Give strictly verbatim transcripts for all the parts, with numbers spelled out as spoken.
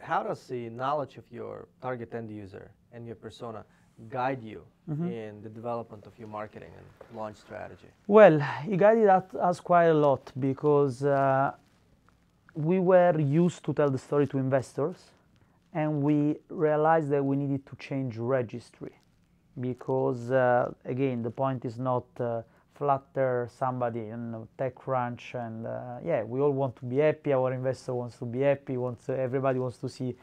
how does the knowledge of your target end user and your persona guide you mm-hmm. in the development of your marketing and launch strategy? Well, it guided us quite a lot because uh, we were used to tell the story to investors, and we realized that we needed to change registry because, uh, again, the point is not uh, flatter somebody in TechCrunch, and uh, yeah, we all want to be happy. Our investor wants to be happy. Wants to, everybody wants to see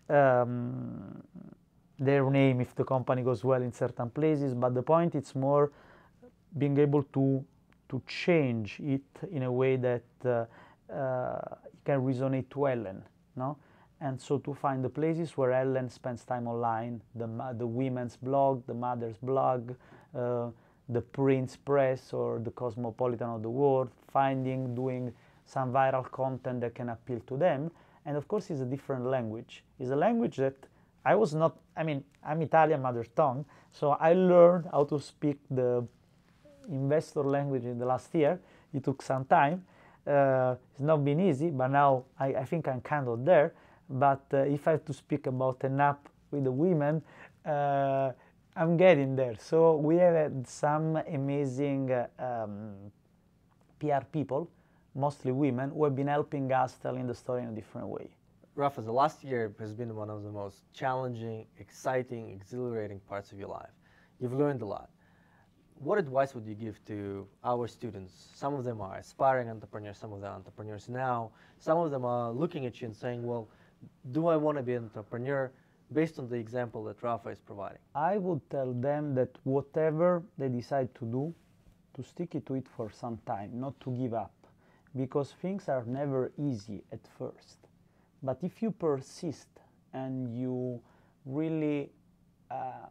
um, their name if the company goes well in certain places. But the point is more being able to to change it in a way that uh, uh, it can resonate to Ellen, no? And so to find the places where Ellen spends time online, the the women's blog, the mother's blog, uh, the Prince Press or the Cosmopolitan of the world, finding, doing some viral content that can appeal to them. And of course it's a different language. It's a language that I was not, I mean, I'm Italian mother tongue, so I learned how to speak the investor language in the last year. It took some time. Uh, it's not been easy, but now I, I think I'm kind of there. But uh, if I have to speak about an app with the women, uh, I'm getting there. So we have had some amazing uh, um, P R people, mostly women, who have been helping us telling the story in a different way. Rafa, the last year has been one of the most challenging, exciting, exhilarating parts of your life. You've learned a lot. What advice would you give to our students? Some of them are aspiring entrepreneurs, some of them are entrepreneurs now. Some of them are looking at you and saying, well, do I want to be an entrepreneur based on the example that Rafa is providing? I would tell them that whatever they decide to do, to stick it to it for some time, not to give up, because things are never easy at first. But if you persist and you really uh,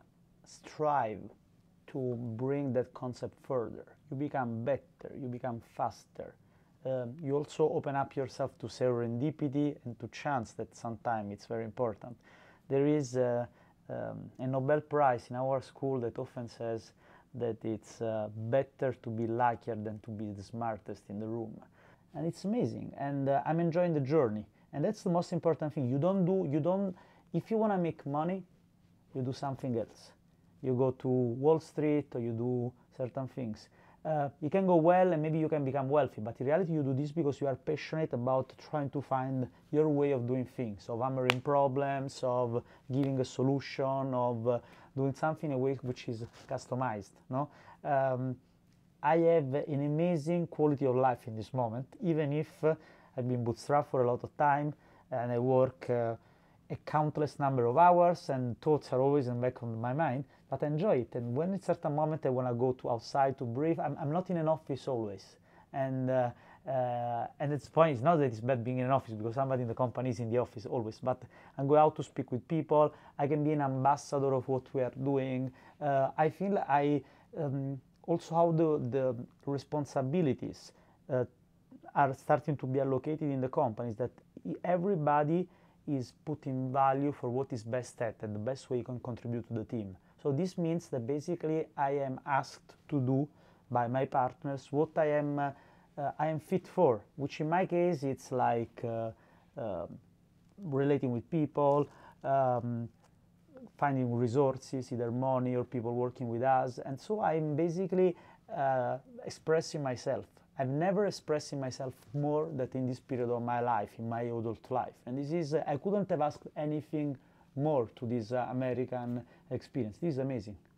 strive to bring that concept further, you become better, you become faster. Um, you also open up yourself to serendipity and to chance that sometimes it's very important. There is a, um, a Nobel Prize in our school that often says that it's uh, better to be luckier than to be the smartest in the room. And it's amazing, and uh, I'm enjoying the journey. And that's the most important thing. You don't do, you don't, if you want to make money, you do something else. You go to Wall Street or you do certain things. Uh, you can go well and maybe you can become wealthy, but in reality you do this because you are passionate about trying to find your way of doing things, of hammering problems, of giving a solution, of uh, doing something in a way which is customized. No? Um, I have an amazing quality of life in this moment, even if uh, I've been bootstrapped for a lot of time and I work uh, a countless number of hours and thoughts are always in the back of my mind, but I enjoy it. And when at a certain moment I want to go to outside to breathe, I'm, I'm not in an office always. And uh, uh, and it's point, it's not that it's bad being in an office because somebody in the company is in the office always, but I'm going out to speak with people. I can be an ambassador of what we are doing. Uh, I feel I um, also how the, the responsibilities uh, are starting to be allocated in the companies, that everybody is putting value for what is best at and the best way you can contribute to the team. So this means that basically I am asked to do by my partners what I am uh, uh, I am fit for, which in my case it's like uh, uh, relating with people, um, finding resources, either money or people working with us, and so I'm basically uh, expressing myself. I've never expressed myself more than in this period of my life, in my adult life. And this is, uh, I couldn't have asked anything more to this uh, American experience. This is amazing.